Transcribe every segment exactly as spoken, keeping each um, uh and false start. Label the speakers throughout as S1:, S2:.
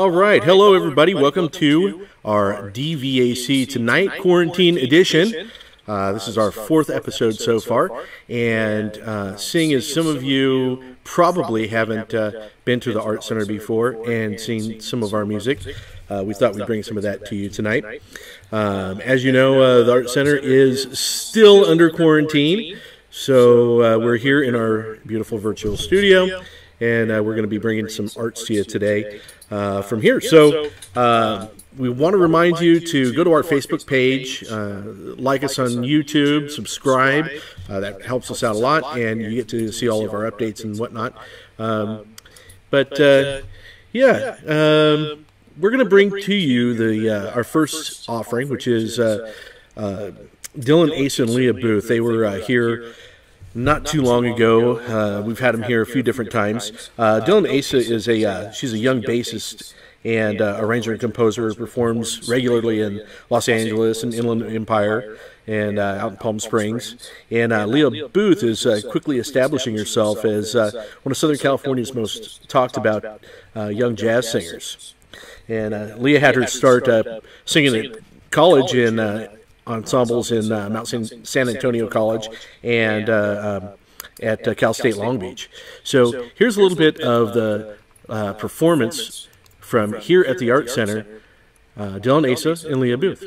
S1: All right. Hello, everybody. Welcome to our D V A C Tonight Quarantine Edition. Uh, this is our fourth episode so far. And uh, seeing as some of you probably haven't uh, been to the Art Center before and seen some of our music, uh, we thought we'd bring some of that to you tonight. Um, as you know, uh, the Art Center is still under quarantine. So uh, we're here in our beautiful virtual studio. And uh, we're going to be bringing some arts to you today uh, from here. So uh, we want to remind you to go to our Facebook page, uh, like us on YouTube, subscribe. Uh, that helps us out a lot, and you get to see all of our updates and whatnot. Um, but uh, yeah, um, we're going to bring to you the uh, our first offering, which is uh, uh, Dylan, Asa, and Leah Booth. They were uh, here not too long ago. Uh, we've had him here a few different times. Uh, Dylan Asa is a uh, she's a young bassist and uh, arranger and composer. Performs regularly in Los Angeles and Inland Empire and uh, out in Palm Springs. And uh, Leah Booth is uh, quickly establishing herself as uh, one of Southern California's most talked about uh, young jazz singers. And uh, Leah had her start uh, singing at college in Uh, ensembles in uh, Mount San, San Antonio College and uh, um, at uh, Cal State Long Beach. So here's a little bit of the uh, performance from here at the Art Center, uh, Dylan Asa and Leah Booth.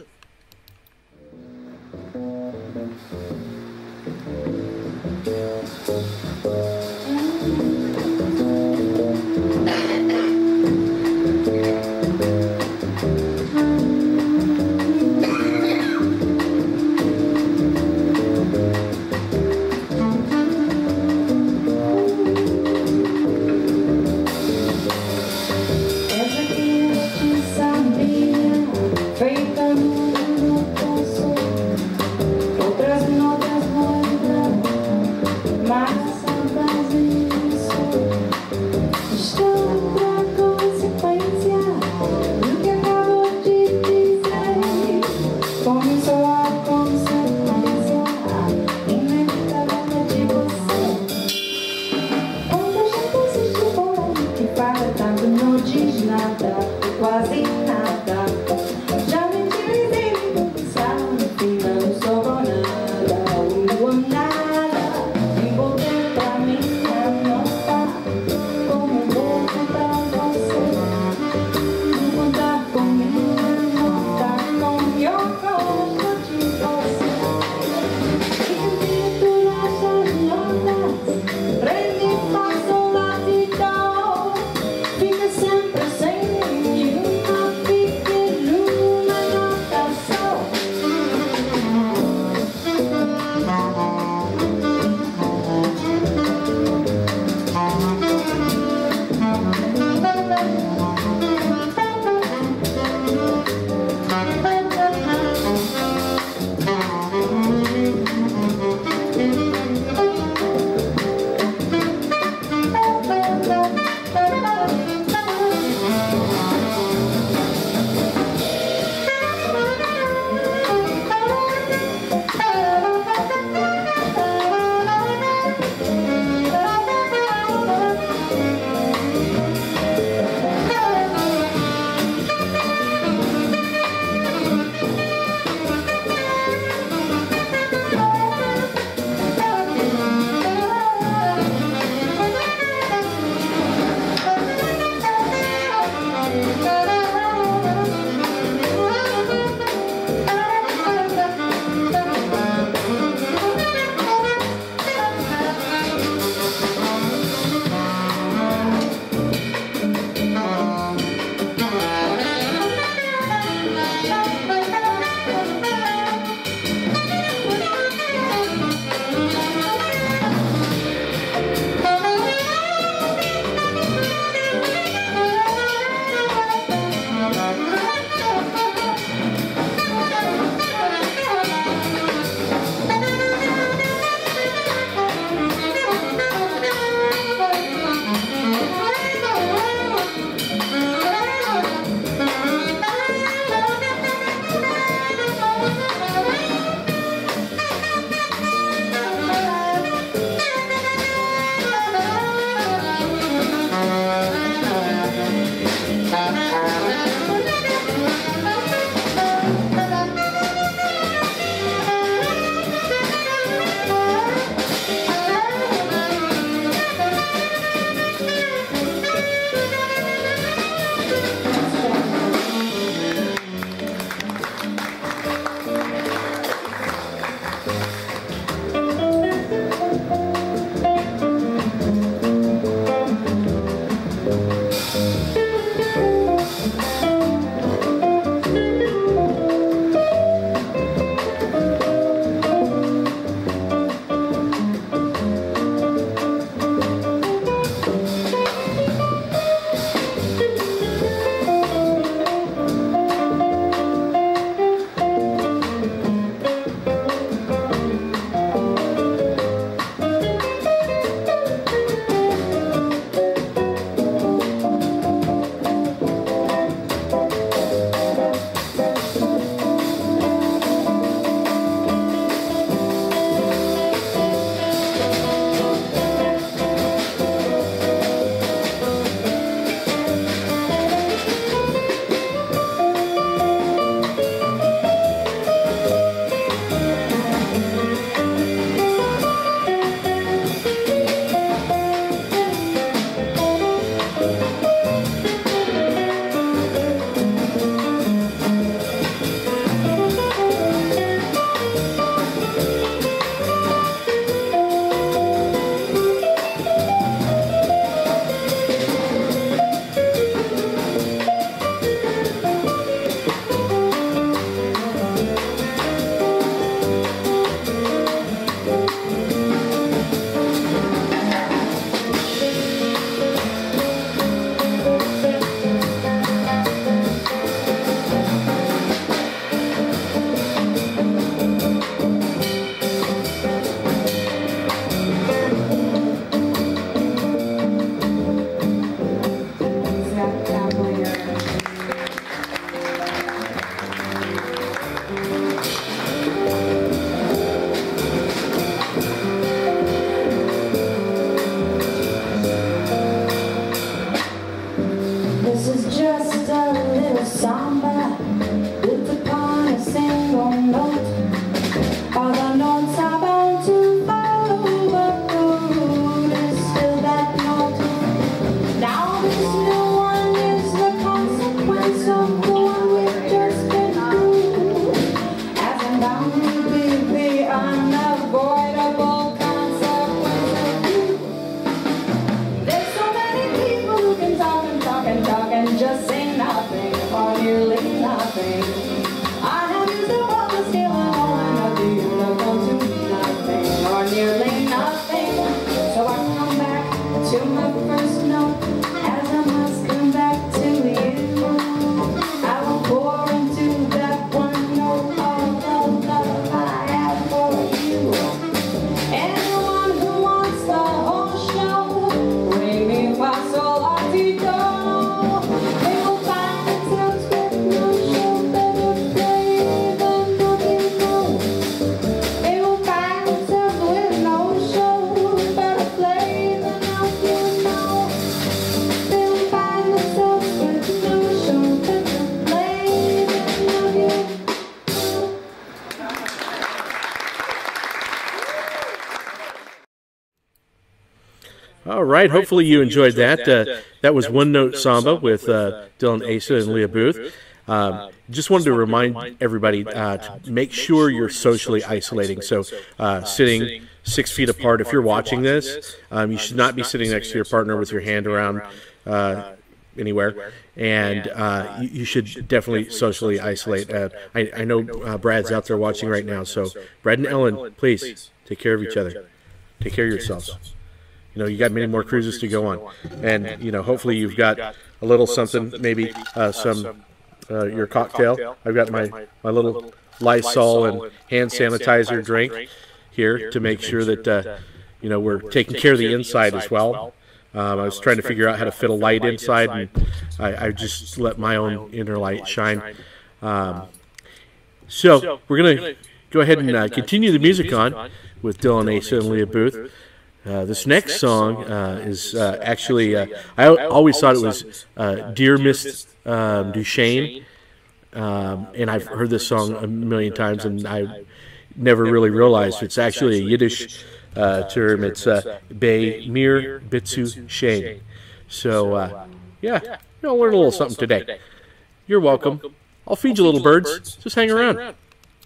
S1: All right. Hopefully you enjoyed that. Uh, that was One Note Samba with uh, Dylan Asa and Leah Booth. Um, just wanted to remind everybody uh, to make sure you're socially isolating. So uh, sitting six feet apart. If you're watching this, um, you should not be sitting next to your partner with your hand around uh, anywhere. And uh, you, you should definitely socially isolate. Uh, I, I know uh, Brad's out there watching right now. So Brad and Ellen, please take care of each other. Take care of yourselves. You know, you got many more cruises to go on. And, you know, hopefully you've got a little something, maybe uh, some, uh, your cocktail. I've got my, my little Lysol and hand sanitizer drink here to make sure that, uh, you know, we're taking care of the inside as well. Um, I was trying to figure out how to fit a light inside, and I, I just let my own inner light shine. Um, so we're going to go ahead and uh, continue the music on with Dylan Asa and Leah Booth. Uh, this next song uh, is uh, actually, uh, I always thought it was uh, Dear Miss um, Duchesne, um, and I've heard this song a million times, and I never really realized it's actually a Yiddish uh, term. It's uh, Be Mir Bitzu Shane. So, uh, yeah, you'll learn a little something today. You're welcome. I'll feed you little birds. Just hang around.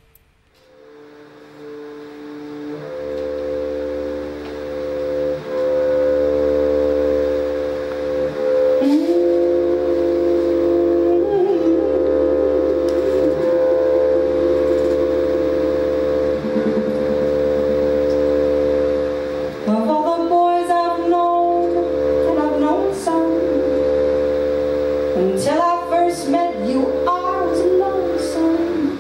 S2: Until I first met you, I was lonesome.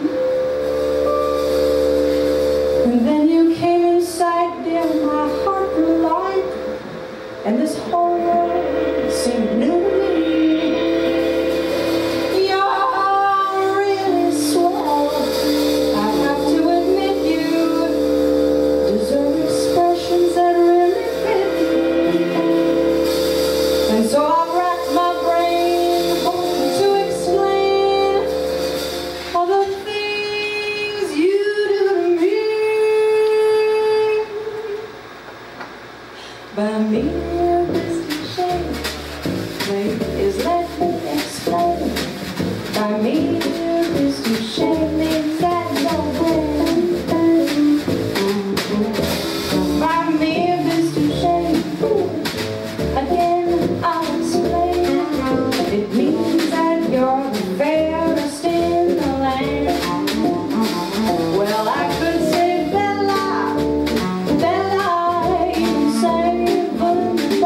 S2: And then you came inside, dear, my heart grew light, and this whole world seemed new to me. You're really swell. I have to admit you deserve expressions that really fit you. And so I've racked my brain to explain all the things you do to me. By me, Mister Shane, please let me explain. By me, Mister Shane, means that no way. By me, Mister Shane, again I'll explain. It means that you're the fairest in the land. Well, I could say Bella, Bella, even say, but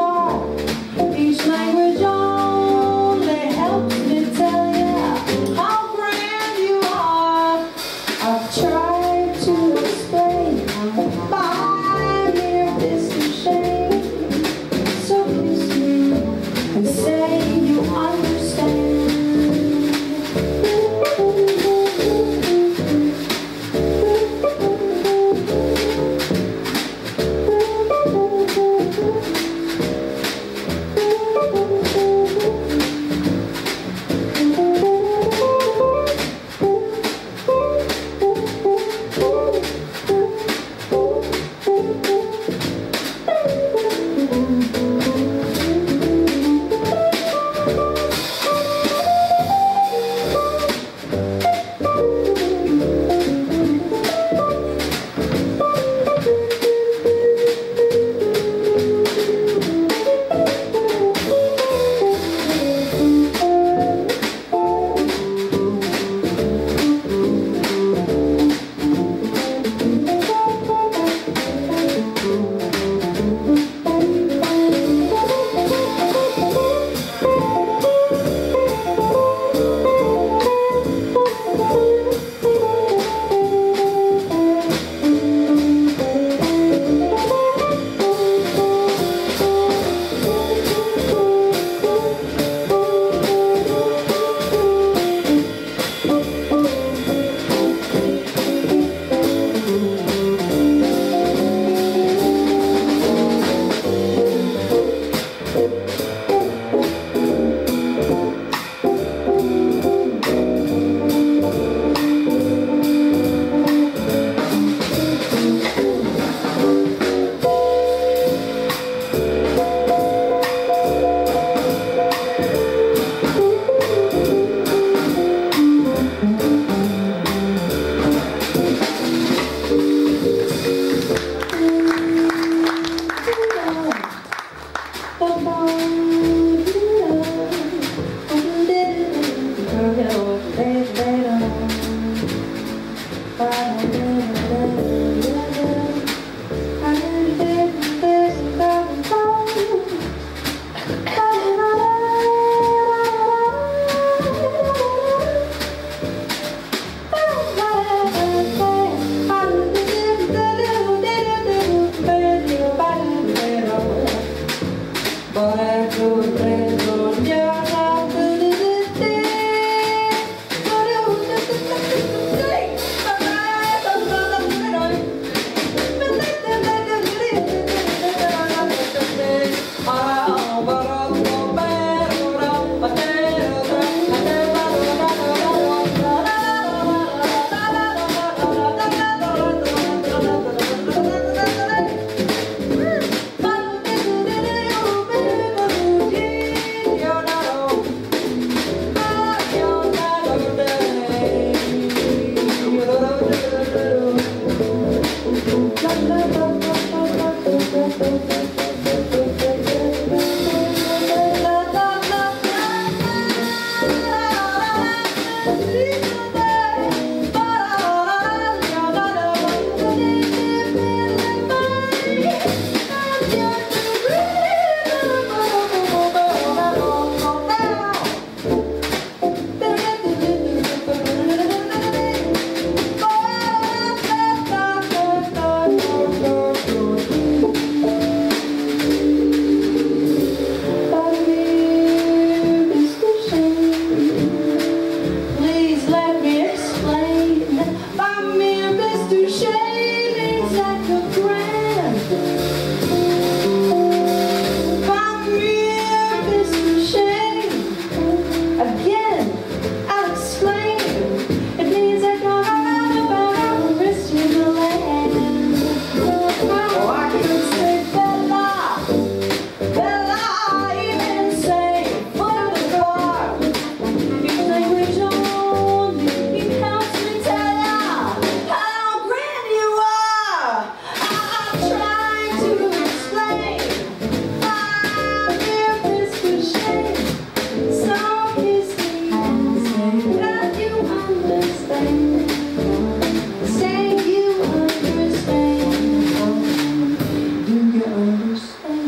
S2: Oh, I could say Bella, Bella, even say for the car. If language only helps me tell ya how grand you are. I'm trying to explain. I feel this cliche. So kiss me and say that you understand. Say you understand. Do you understand?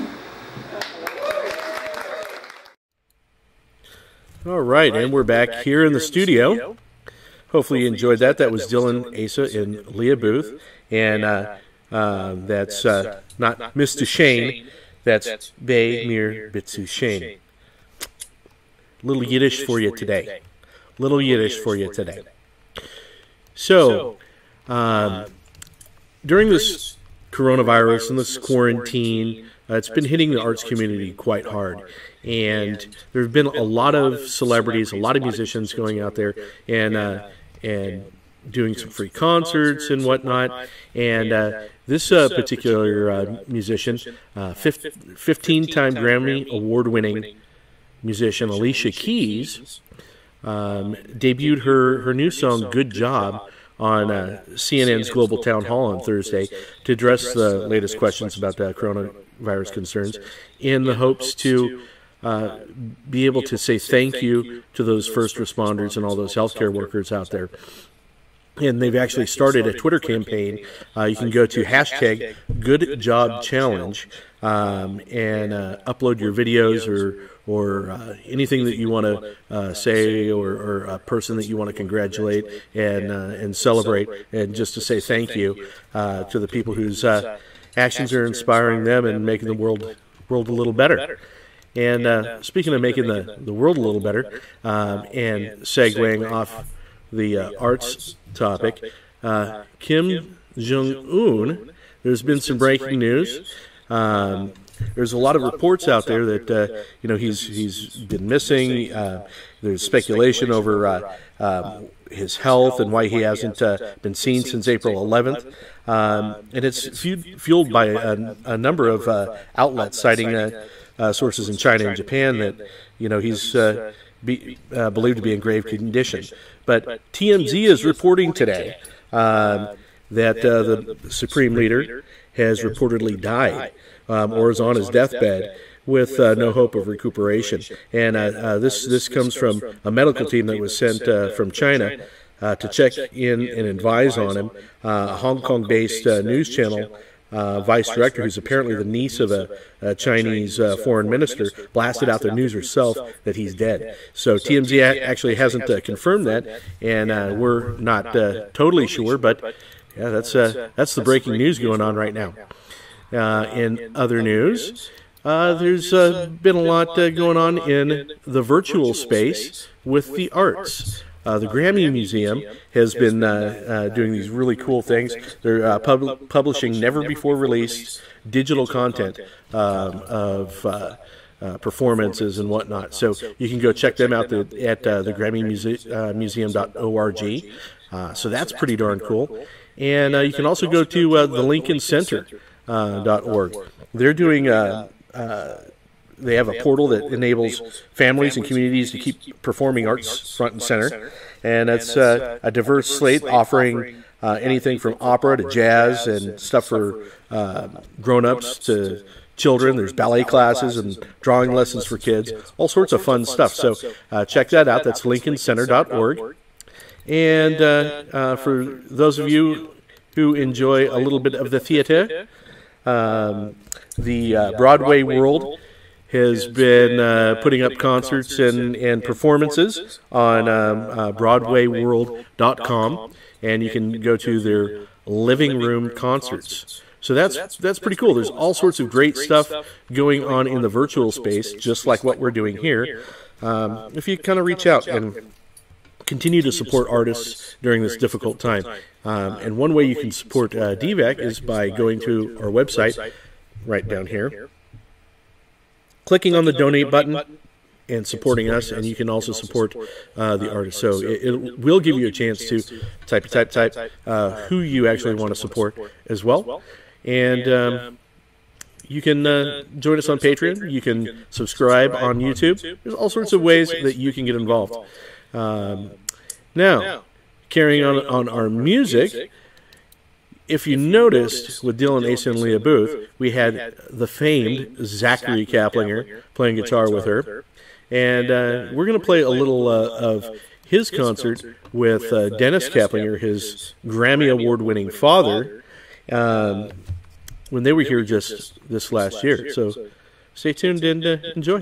S1: All right, and we're back here in the studio. Hopefully you enjoyed that. That was Dylan Asa and Leah Booth. And uh, uh, that's uh, not Mister Shane. That's Bay Mir Bitsu Shane. Little Yiddish for you today. Little Yiddish for you today. So, um, during this coronavirus and this quarantine, uh, it's been hitting the arts community quite hard. And there have been a lot of celebrities, a lot of musicians going out there and uh, and doing some free concerts and whatnot. And uh, this uh, particular uh, musician, uh, fifteen-time Grammy Award-winning musician Alicia Keys, um, debuted her, her new song, Good Job, on uh, C N N's Global Town Hall on Thursday to address the latest questions about the coronavirus concerns in the hopes to uh, be able to say thank you to those first responders and all those healthcare workers out there. And they've actually started a Twitter campaign. Uh, you can go to hashtag Good Job Challenge um, and uh, upload your videos or or uh, anything that you want to uh, say, or, or a person that you want to congratulate and uh, and celebrate, and just to say thank you uh, to the people whose uh, actions are inspiring them and making the world world a little better. And uh, speaking of making the, the world a little better, um, and segueing off the uh, arts topic, uh, Kim Jong-un, there's been some breaking news. Um, there's a lot of reports out there that uh, you know he's he's been missing. Uh, there's speculation over uh, uh, his health and why he hasn't uh, been seen since April eleventh, um, and it's fueled by a, a number of uh, outlets citing uh, uh, sources in China and Japan that you know he's uh, be, uh, believed to be in grave condition. But T M Z is reporting today um, that uh, the Supreme Leader has reportedly died um, or is on his deathbed with uh, no hope of recuperation. And uh, uh, this this comes from a medical team that was sent uh, from China uh, to check in and advise on him. Uh, a Hong Kong-based uh, news channel uh, vice director, who's apparently the niece of a, a Chinese uh, foreign minister, blasted out the news herself that he's dead. So T M Z actually hasn't uh, confirmed that, and uh, we're not uh, totally sure, but yeah, that's uh, that's the breaking news going on right now. Uh, in other news, uh, there's uh, been a lot uh, going on in the virtual space with the arts. Uh, the Grammy Museum has been uh, uh, doing these really cool things. They're uh, pub publishing never-before-released digital content um, of uh, uh, performances and whatnot. So you can go check them out the, at uh, the Grammy Museum dot org. Uh, so that's pretty darn cool. And uh, you can also go to uh, the Lincoln Center dot org. Uh, They're doing... Uh, uh, They have a portal that enables families and communities to keep performing arts front and center. And it's uh, a diverse slate offering uh, anything from opera to jazz and stuff for uh, grown-ups to children. There's ballet classes and drawing lessons for kids, all sorts of fun stuff. So uh, check that out. That's Lincoln Center dot org. And uh, uh, for those of you who enjoy a little bit of the theater, um, the uh, Broadway World has been uh, putting up concerts and, and performances on um, uh, Broadway World dot com, and you can go to their living room concerts. So that's that's pretty cool. There's all sorts of great stuff going on in the virtual space, just like what we're doing here. Um, if you kind of reach out and continue to support artists during this difficult time. Um, and one way you can support uh, D V A C is by going to our website, right down here, clicking on the donate button and supporting us, and you can also support uh, the artist. So it, it will give you a chance to type, type, type uh, who you actually want to support as well. And um, you can uh, join us on Patreon. You can subscribe on YouTube. There's all sorts of ways that you can get involved. Um, now, carrying on on our music, if you noticed with Dylan Ace and Leah Booth, we had the famed Zachary Kaplinger playing guitar with her. And uh, we're going to play a little uh, of his concert with uh, Dennis Kaplinger, his Grammy Award-winning father, um, when they were here just this last year. So stay tuned and uh, enjoy.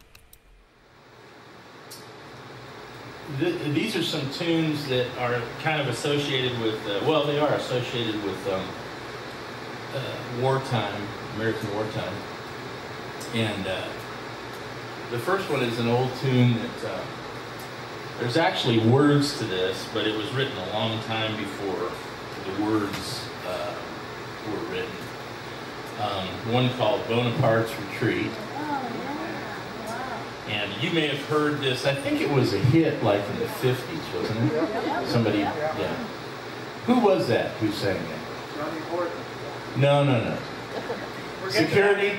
S3: Th these are some tunes that are kind of associated with, uh, well, they are associated with um, uh, wartime, American wartime. And uh, the first one is an old tune that, uh, there's actually words to this, but it was written a long time before the words uh, were written. Um, one called Bonaparte's Retreat. And you may have heard this, I think it was a hit like in the fifties, wasn't it? Somebody, yeah. Who was that who sang that?
S4: Johnny Horton.
S3: No, no, no. Security?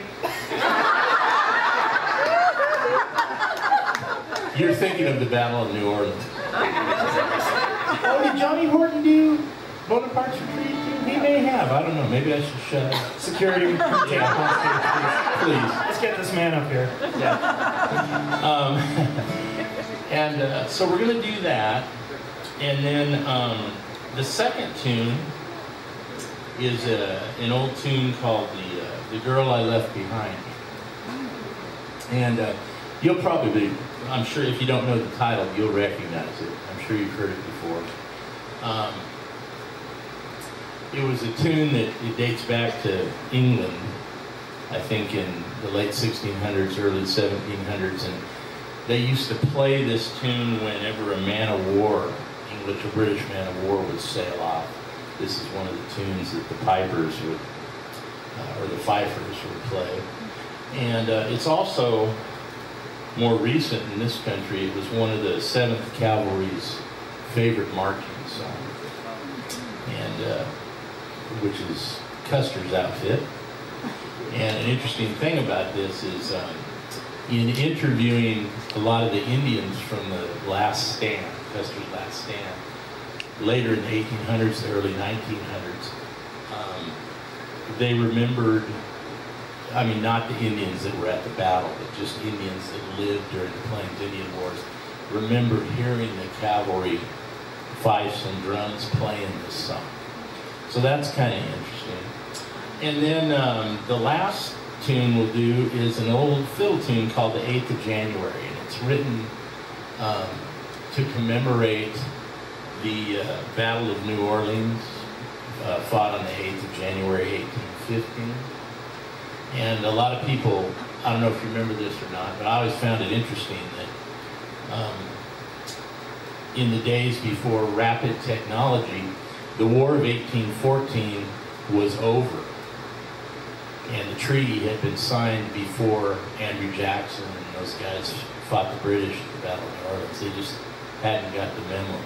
S3: You're thinking of the Battle of New Orleans. Oh, did Johnny Horton do Bonaparte's Retreat? He may have. I don't know. Maybe I should shut up.
S4: Security.
S3: Yeah, please.
S4: Let's get this man up here.
S3: Yeah. Um, and uh, so we're going to do that. And then um, the second tune is uh, an old tune called the, uh, the Girl I Left Behind. And uh, you'll probably, I'm sure if you don't know the title, you'll recognize it. I'm sure you've heard it before. Um, it was a tune that it dates back to England, I think in the late sixteen hundreds, early seventeen hundreds, and they used to play this tune whenever a man of war, English or British man of war, would sail off. This is one of the tunes that the pipers would, uh, or the fifers would play. And uh, it's also more recent in this country. It was one of the seventh Cavalry's favorite marching songs, and uh, which is Custer's outfit. And an interesting thing about this is um, in interviewing a lot of the Indians from the last stand, Custer's last stand, later in the eighteen hundreds, the early nineteen hundreds, um, they remembered, I mean, not the Indians that were at the battle, but just Indians that lived during the Plains Indian Wars, remembered hearing the cavalry fifes and drums playing this song. So that's kind of interesting. And then um, the last tune we'll do is an old fiddle tune called the eighth of January. And it's written um, to commemorate the uh, Battle of New Orleans, uh, fought on the eighth of January, eighteen fifteen. And a lot of people, I don't know if you remember this or not, but I always found it interesting that um, in the days before rapid technology, the War of eighteen fourteen was over. And the treaty had been signed before Andrew Jackson and those guys fought the British at the Battle of New Orleans. They just hadn't got the memo.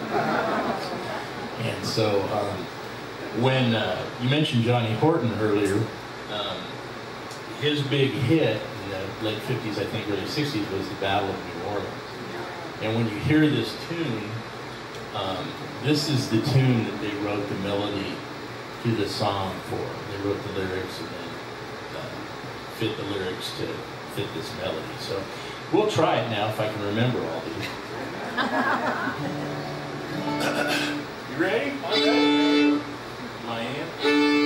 S3: And so um, when uh, you mentioned Johnny Horton earlier, um, his big hit in the late fifties, I think early sixties, was the Battle of New Orleans. And when you hear this tune, um, this is the tune that they wrote the melody to the song for. They wrote the lyrics and then uh, fit the lyrics to fit this melody. So we'll try it now if I can remember all these. You ready? All right. My aunt.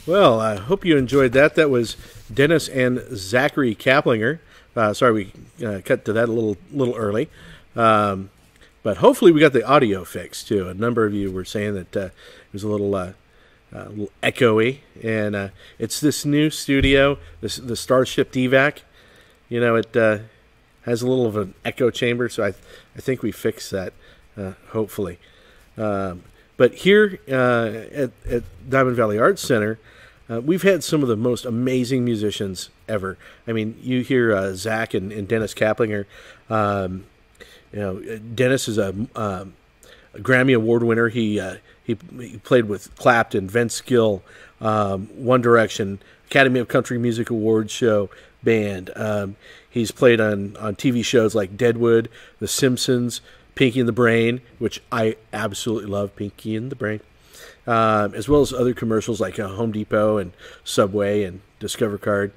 S1: Well, I hope you enjoyed that. That was Dennis and Zachary Kaplinger. Uh, sorry, we uh, cut to that a little little early. Um, but hopefully we got the audio fixed, too. A number of you were saying that uh, it was a little, uh, uh, a little echoey. And uh, it's this new studio, this, the Starship D VAC. You know, it uh, has a little of an echo chamber, so I, th- I think we fixed that, uh, hopefully. Um, but here uh, at, at Diamond Valley Arts Center, Uh, we've had some of the most amazing musicians ever. I mean, you hear uh, Zach and, and Dennis Kaplinger. Um, you know, Dennis is a, um, a Grammy Award winner. He, uh, he he played with Clapton, Vince Gill, um, One Direction, Academy of Country Music Awards show band. Um, he's played on, on T V shows like Deadwood, The Simpsons, Pinky and the Brain, which I absolutely love. Pinky and the Brain. Um, as well as other commercials like uh, Home Depot and Subway and Discover Card.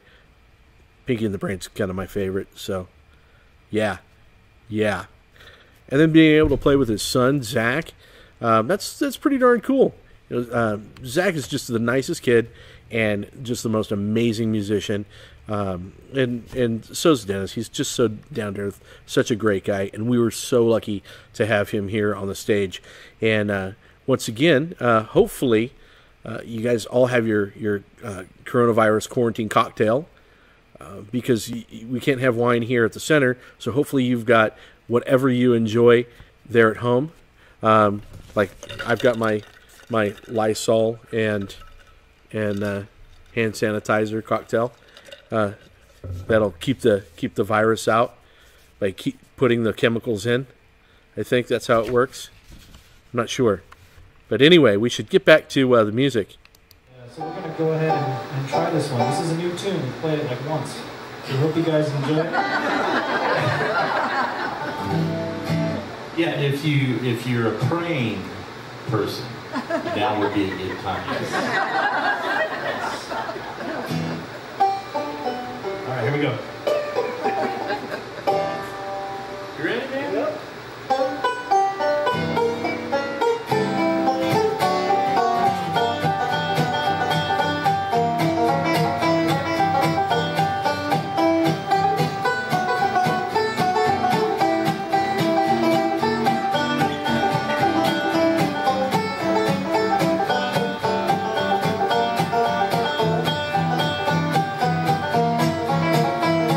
S1: Pinky and the Brain's kind of my favorite. So, yeah, yeah. And then being able to play with his son Zach, um, that's that's pretty darn cool. You know, uh, Zach is just the nicest kid and just the most amazing musician. Um, and and so's Dennis. He's just so down to earth, such a great guy, and we were so lucky to have him here on the stage. And uh, once again, uh, hopefully, uh, you guys all have your your uh, coronavirus quarantine cocktail, uh, because y- we can't have wine here at the center. So hopefully, you've got whatever you enjoy there at home. Um, like I've got my my Lysol and and uh, hand sanitizer cocktail. Uh, that'll keep the keep the virus out by keep putting the chemicals in. I think that's how it works. I'm not sure. But anyway, we should get back to uh, the music.
S4: Yeah, so we're going to go ahead and, and try this one. This is a new tune. We played it like once. So I hope you guys enjoy it.
S3: Yeah, if you if you're a praying person, now would be a good time.
S4: All right, here we go.
S3: You ready, man?
S4: Yep.
S2: Thank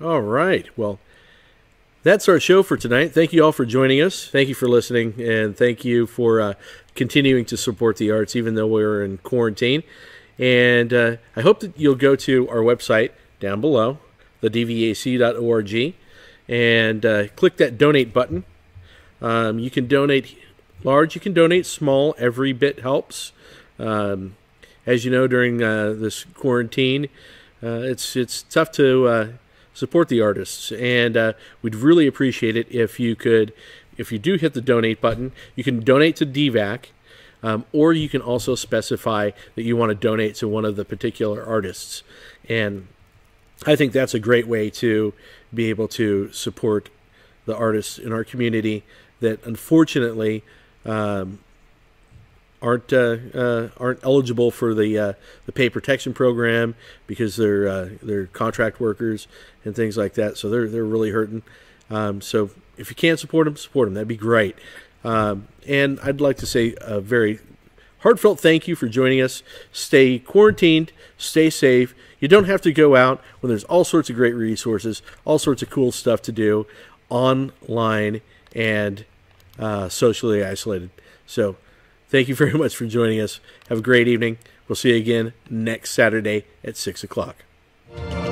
S1: All right. Well, that's our show for tonight. Thank you all for joining us. Thank you for listening, and thank you for uh, continuing to support the arts, even though we're in quarantine. And uh, I hope that you'll go to our website down below, the d v a c dot org, and uh, click that donate button. Um, you can donate large, you can donate small. Every bit helps. Um, as you know, during uh, this quarantine, uh, it's it's tough to uh, support the artists, and uh, we'd really appreciate it if you could, if you do hit the donate button, you can donate to D VAC, um, or you can also specify that you want to donate to one of the particular artists. And I think that's a great way to be able to support the artists in our community that unfortunately um, aren't uh, uh, aren't eligible for the uh, the pay protection program because they're uh, they're contract workers and things like that. So they're they're really hurting. Um, so if you can support them, support them. That'd be great. Um, and I'd like to say a very heartfelt thank you for joining us. Stay quarantined. Stay safe. You don't have to go out when there's all sorts of great resources, all sorts of cool stuff to do online and uh, socially isolated. So thank you very much for joining us. Have a great evening. We'll see you again next Saturday at six o'clock.